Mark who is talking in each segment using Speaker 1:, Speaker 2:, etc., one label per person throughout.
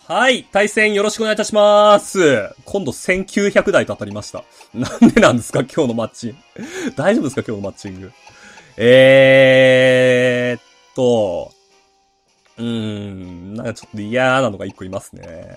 Speaker 1: はい。対戦よろしくお願いいたします。今度1900台と当たりました。なんでなんですか今日のマッチング。大丈夫ですか今日のマッチング。ーっと、なんかちょっと嫌なのが一個いますね。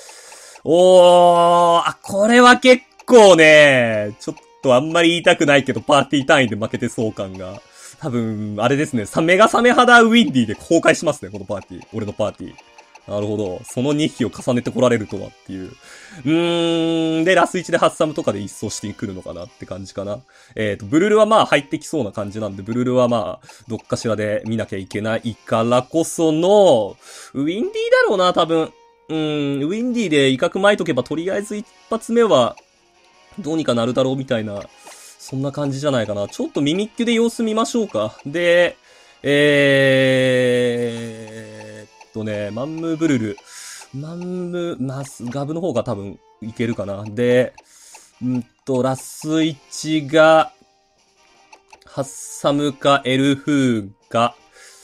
Speaker 1: これは結構ね、ちょっとあんまり言いたくないけど、パーティー単位で負けてそう感が。多分、あれですね、メガサメ肌ウィンディで公開しますね、このパーティー。俺のパーティー。なるほど。その2匹を重ねてこられるとはっていう。で、ラス1でハッサムとかで一掃してくるのかなって感じかな。ブルルはまあ入ってきそうな感じなんで、ブルルはまあ、どっかしらで見なきゃいけないからこその、ウィンディだろうな、多分。ウィンディで威嚇巻いとけばとりあえず一発目は、どうにかなるだろうみたいな、そんな感じじゃないかな。ちょっとミミッキュで様子見ましょうか。で、マンムーブルル。ガブの方が多分いけるかな。で、ラス1が、ハッサムかエルフーか。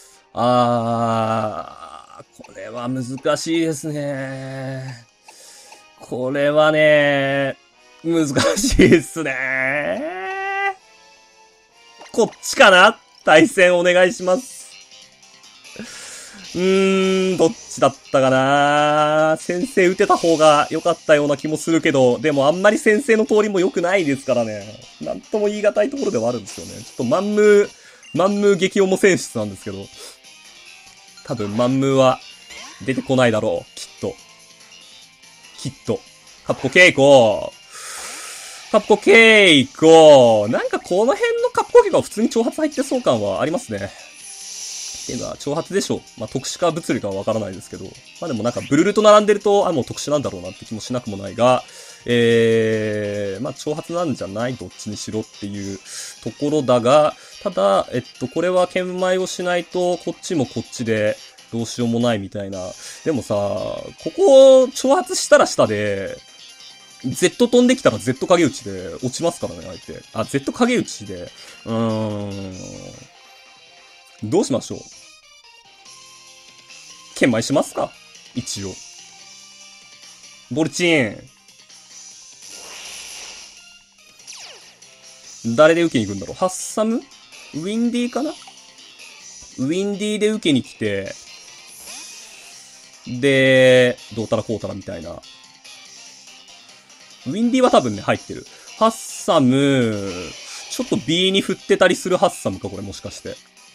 Speaker 1: これは難しいですね。これはね、難しいですね。こっちかな対戦お願いします。どっちだったかな。先生打てた方が良かったような気もするけど、でもあんまり先生の通りも良くないですからね。なんとも言い難いところではあるんですよね。ちょっとマンムー激重選出なんですけど。多分マンムーは出てこないだろう。きっと。カプコケイコなんかこの辺のカプコケイコは普通に挑発入ってそう感はありますね。っていうのは挑発でしょう。まあ、特殊か物理かはわからないですけど。まあでもなんかブルルと並んでると、もう特殊なんだろうなって気もしなくもないが、まあ挑発なんじゃないどっちにしろっていうところだが、ただ、これは研磨をしないと、こっちもこっちで、どうしようもないみたいな。でもさ、ここ、挑発したら下で、Z 飛んできたら Z 影打ちで落ちますからね、相手。Z 影打ちで、どうしましょう。研磨しますか一応。ボルチン。誰で受けに行くんだろうハッサムウィンディかなウィンディで受けに来て、で、どうたらこうたらみたいな。ウィンディは多分ね、入ってる。ハッサム、ちょっと B に振ってたりするハッサムか、これもしかして。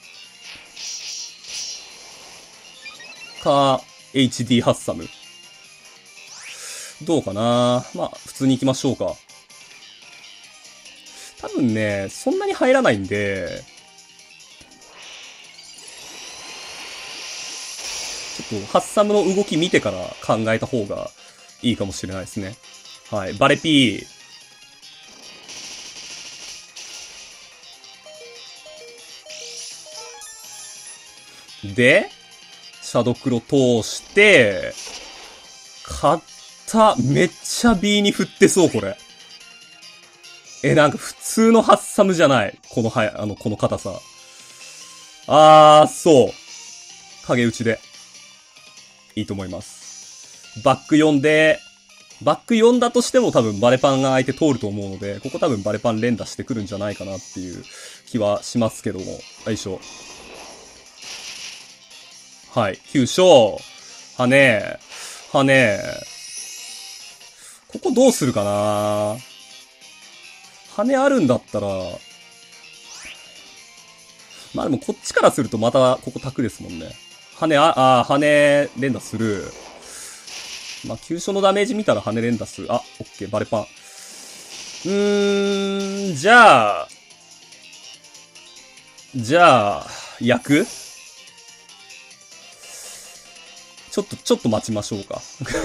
Speaker 1: か、HD ハッサム。どうかなまあ、普通に行きましょうか。多分ね、そんなに入らないんで、ちょっと、ハッサムの動き見てから考えた方がいいかもしれないですね。はい。バレピー。で、シャドクロ通して、めっちゃ B に振ってそう、これ。なんか普通のハッサムじゃない。この硬さ。そう。影打ちで。いいと思います。バック4だとしても多分バレパンが相手通ると思うので、ここ多分バレパン連打してくるんじゃないかなっていう気はしますけども。相性。はい。急所。羽。ここどうするかな羽あるんだったら、まあでもこっちからするとまたここタクですもんね。羽連打する。まあ、急所のダメージ見たら羽連打する。オッケー、バレパン。じゃあ、焼くちょっと待ちましょうか。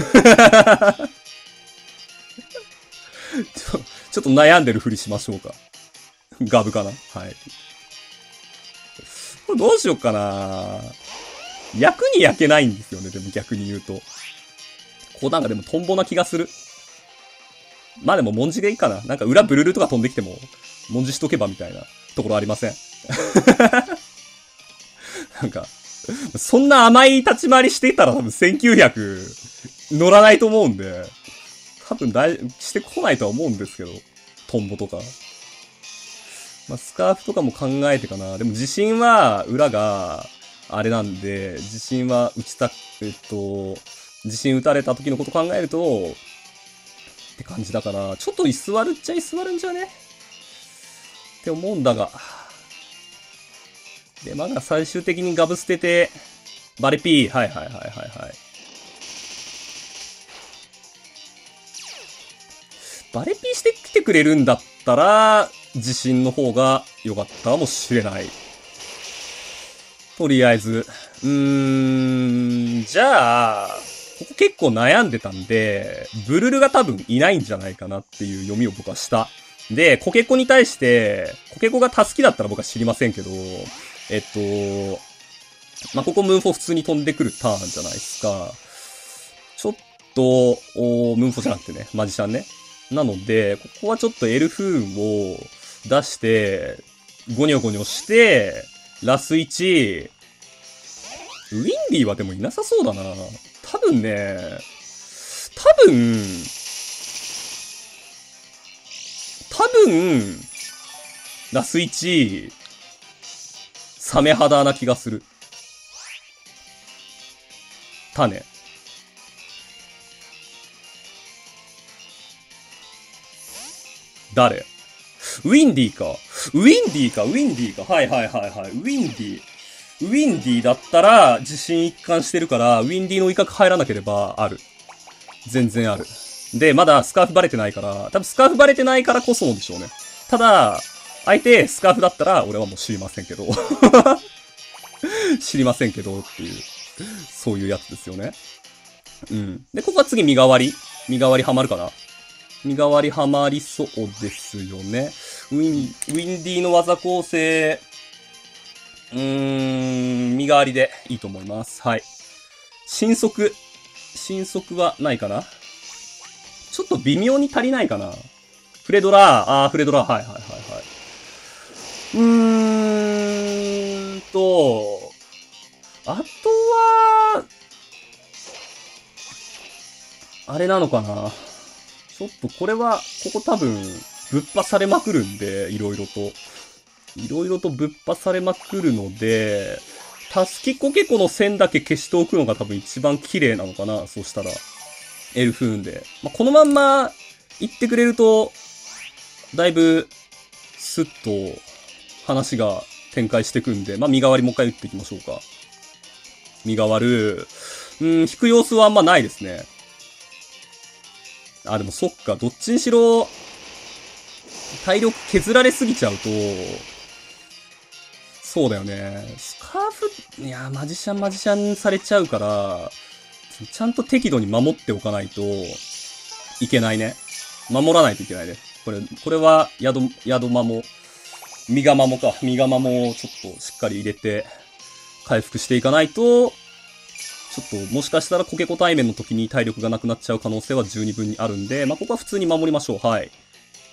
Speaker 1: ちょっと悩んでるふりしましょうか。ガブかなはい。これどうしよっかな焼くに焼けないんですよね、でも逆に言うと。こうなんかでもトンボな気がする。まあでも文字でいいかな。なんか裏ブルルとか飛んできても、文字しとけばみたいなところありません。なんか、そんな甘い立ち回りしていたら多分1900 乗らないと思うんで、多分してこないとは思うんですけど、トンボとか。まあ、スカーフとかも考えてかな。でも地震は裏が、あれなんで、地震は地震打たれた時のこと考えると、って感じだから、ちょっと居座るっちゃ居座るんじゃねって思うんだが。で、まだ最終的にガブ捨てて、バレピー。はいはいはいはいはい。バレピーしてきてくれるんだったら、地震の方が良かったかもしれない。とりあえず。じゃあ、ここ結構悩んでたんで、ブルルが多分いないんじゃないかなっていう読みを僕はした。で、コケコに対して、コケコがタスキだったら僕は知りませんけど、まあ、ここムーンフォ普通に飛んでくるターンじゃないですか。ちょっと、ムーンフォじゃなくてね、マジシャンね。なので、ここはちょっとエルフーンを出して、ゴニョゴニョして、ラス1、ウィンディはでもいなさそうだな。多分ね、多分、ラス1、サメ肌な気がする。種。誰？ウィンディか。ウィンディか、ウィンディか。はいはいはいはい。ウィンディ。ウィンディだったら、自信一貫してるから、ウィンディの威嚇入らなければ、ある。全然ある。で、まだスカーフバレてないから、多分スカーフバレてないからこそでしょうね。ただ、相手、スカーフだったら、俺はもう知りませんけど。知りませんけど、っていう、そういうやつですよね。うん。で、ここは次、身代わり。身代わりハマるかな？身代わりハマりそうですよね。ウィンディの技構成、身代わりでいいと思います。はい。新速はないかな？ちょっと微妙に足りないかな？フレドラー、フレドラー、はいはいはいはい。あとは、あれなのかな？ちょっとこれは、ここ多分、ぶっ破されまくるんで、いろいろとぶっ破されまくるので、タスキコケコの線だけ消しておくのが多分一番綺麗なのかな？そうしたら。エルフーンで。まあ、このまんま、言ってくれると、だいぶ、スッと、話が展開してくんで、まあ、身代わりもう一回打っていきましょうか。身代わる。引く様子はあんまないですね。でもそっか、どっちにしろ、体力削られすぎちゃうと、そうだよね。スカーフ、いや、マジシャンされちゃうから、ちゃんと適度に守っておかないといけないね。守らないといけないね。これは、宿間も、身釜もか。身釜もちょっとしっかり入れて、回復していかないと、ちょっともしかしたらコケコ対面の時に体力がなくなっちゃう可能性は十二分にあるんで、まあ、ここは普通に守りましょう。はい。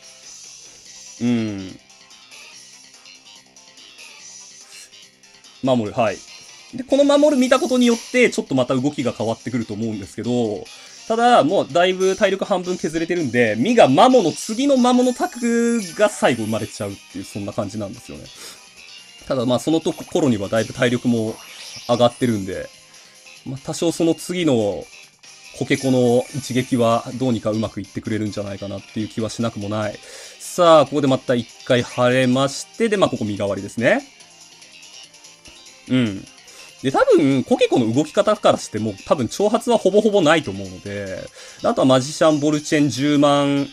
Speaker 1: 守る。はい。で、この守る見たことによって、ちょっとまた動きが変わってくると思うんですけど、ただ、もうだいぶ体力半分削れてるんで、ミがマモの次のマモのタクが最後生まれちゃうっていう、そんな感じなんですよね。ただまあその頃にはだいぶ体力も上がってるんで、まあ多少その次のコケコの一撃はどうにかうまくいってくれるんじゃないかなっていう気はしなくもない。さあ、ここでまた一回晴れまして、で、まあここ身代わりですね。で、多分、コケコの動き方からしても、多分、挑発はほぼほぼないと思うので、あとはマジシャン、ボルチェン、10万、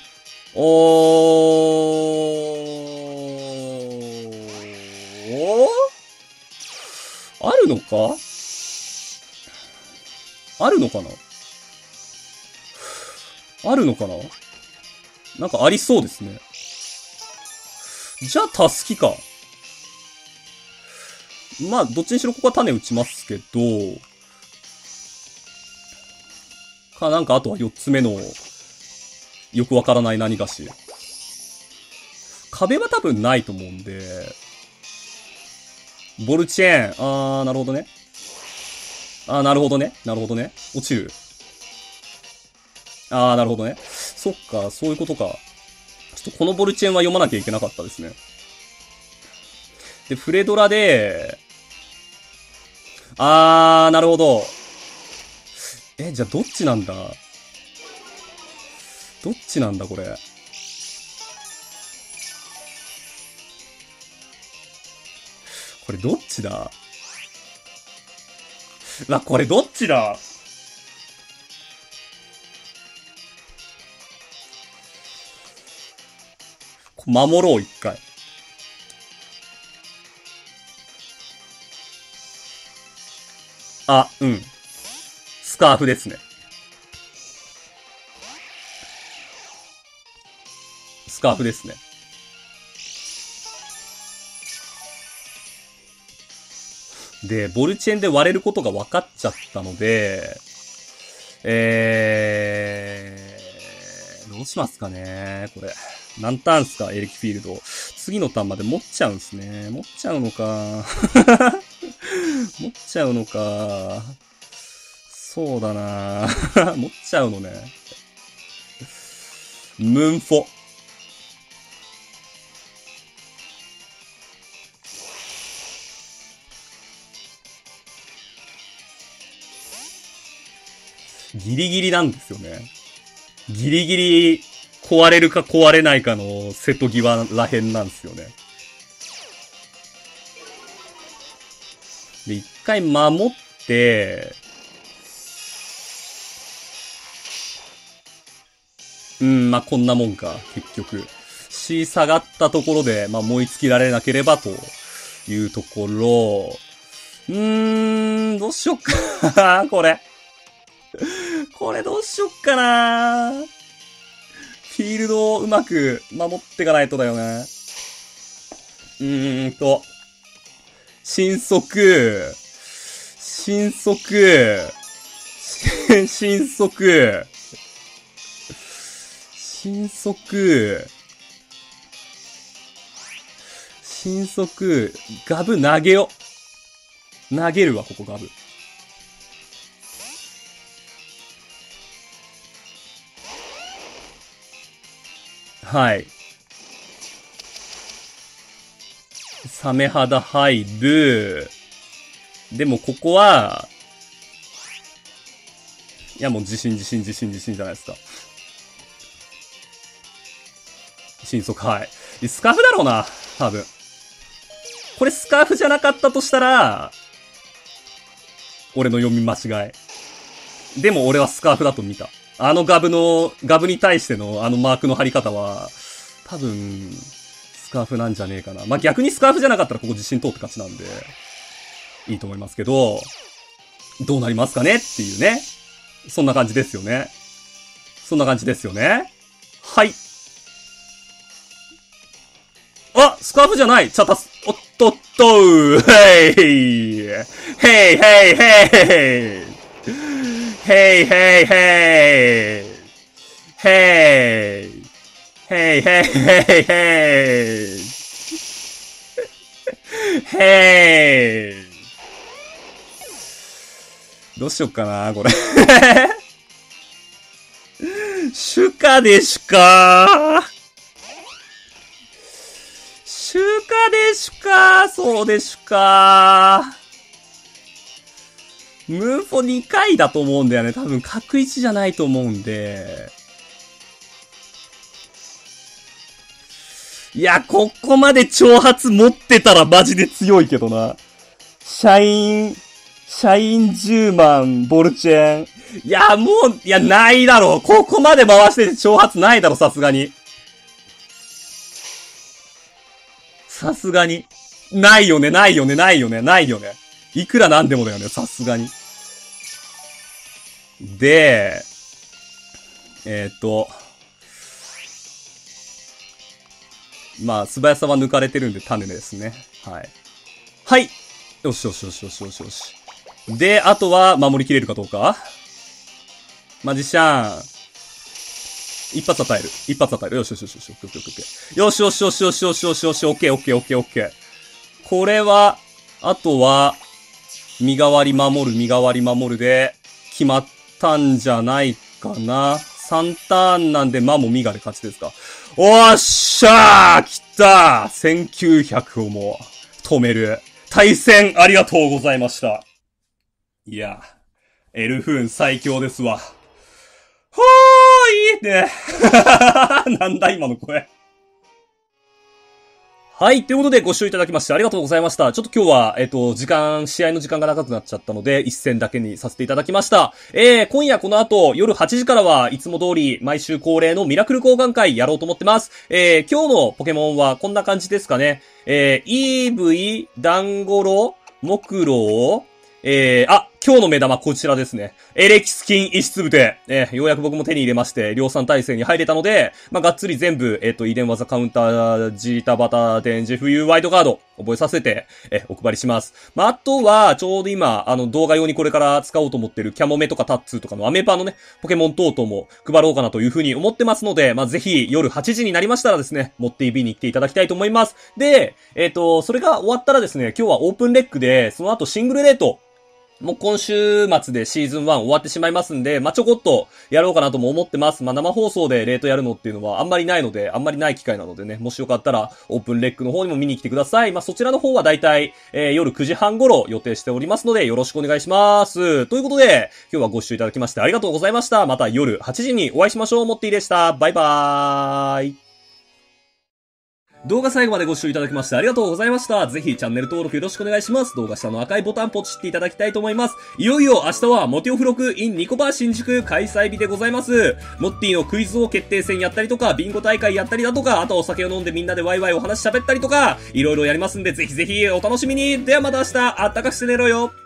Speaker 1: あるのか？あるのかな？なんかありそうですね。じゃあ、タスキか。まあ、どっちにしろここは種打ちますけど、なんかあとは4つ目の、よくわからない何がし。壁は多分ないと思うんで、ボルチェーン、なるほどね。なるほどね。落ちる。 あー、なるほどね。そっか、そういうことか。ちょっとこのボルチェンは読まなきゃいけなかったですね。で、フレドラで、なるほど。じゃあどっちなんだ？どっちなんだこれ。これどっちだ？うわ、これどっちだ？守ろう、一回。あ、うん。スカーフですね。スカーフですね。で、ボルチェンで割れることが分かっちゃったので、どうしますかねこれ。何ターンすかエレキフィールド。次のターンまで持っちゃうんすね。持っちゃうのか。持っちゃうのか。そうだな持っちゃうのね。ムーンフォ。ギリギリなんですよね。ギリギリ壊れるか壊れないかの瀬戸際らへんなんですよね。で、一回守って、まあ、こんなもんか、結局。C 下がったところで、まあ、燃え尽きられなければというところ。どうしよっかなこれ。これどうしよっかなフィールドをうまく守っていかないとだよね。神速、神速、神速、神速、神速、ガブ投げよ。投げるわ、ここガブ。はい。サメ肌入る。でもここは、いやもう自信じゃないですか。神速、はい。スカーフだろうな、多分。これスカーフじゃなかったとしたら、俺の読み間違い。でも俺はスカーフだと見た。あのガブに対してのあのマークの貼り方は、多分、スカーフなんじゃねえかな。まあ、逆にスカーフじゃなかったらここ自信通って勝ちなんで、いいと思いますけど、どうなりますかねっていうね。そんな感じですよね。そんな感じですよね。はい。あ、スカーフじゃないチャタス、おっとっとーへいへいへいへいへいへいへいへいへいへいへいへいへいどうしよっかなこれシュカでしかシュカでしかそうでしかムーンフォ2回だと思うんだよね。多分確一じゃないと思うんで。いや、ここまで挑発持ってたらマジで強いけどな。シャイン10万、ボルチェン。いや、もう、いや、ないだろう。ここまで回してて挑発ないだろ、さすがに。さすがに。ないよね。いくらなんでもだよね、さすがに。で、まあ、素早さは抜かれてるんで種ですね。はい。はい。よし。で、あとは守りきれるかどうかマジシャン。一発与える。よし。よし。オッケー。これは、あとは、身代わり守るで、決まったんじゃないかな。 3ターンなんで、まあもうミガで勝ちですか。おっしゃー来た !1900 をもう止める。対戦ありがとうございました。いや、エルフーン最強ですわ。ほーいいね。なんだ今の声。はい。ということでご視聴いただきましてありがとうございました。ちょっと今日は、試合の時間が長くなっちゃったので、一戦だけにさせていただきました。今夜この後、夜8時からはいつも通り、毎週恒例のミラクル交換会やろうと思ってます。今日のポケモンはこんな感じですかね。イーブイ、ダンゴロ、モクロウ、今日の目玉こちらですね。エレキスキン遺失部で、ようやく僕も手に入れまして、量産体制に入れたので、がっつり全部、遺伝技カウンター、ジータバタ、デンジフユーワイドカード、覚えさせて、お配りします。あとは、ちょうど今、動画用にこれから使おうと思ってるキャモメとかタッツーとかのアメパーのね、ポケモン等々も配ろうかなというふうに思ってますので、ぜひ夜8時になりましたらですね、持って EB に行っていただきたいと思います。で、それが終わったらですね、今日はオープンレックで、その後シングルレート、もう今週末でシーズン1終わってしまいますんで、ちょこっとやろうかなとも思ってます。生放送でレートやるのっていうのはあんまりないので、あんまりない機会なのでね、もしよかったらオープンレックの方にも見に来てください。そちらの方はだいたい、夜9時半頃予定しておりますので、よろしくお願いします。ということで、今日はご視聴いただきましてありがとうございました。また夜8時にお会いしましょう。もっていいでした。バイバーイ。動画最後までご視聴いただきましてありがとうございました。ぜひチャンネル登録よろしくお願いします。動画下の赤いボタンポチっていただきたいと思います。いよいよ明日はモテオフロク in ニコバー新宿開催日でございます。モッティのクイズ王決定戦やったりとか、ビンゴ大会やったりだとか、あとお酒を飲んでみんなでワイワイお話喋ったりとか、いろいろやりますんでぜひぜひお楽しみに。ではまた明日、あったかくして寝ろよ。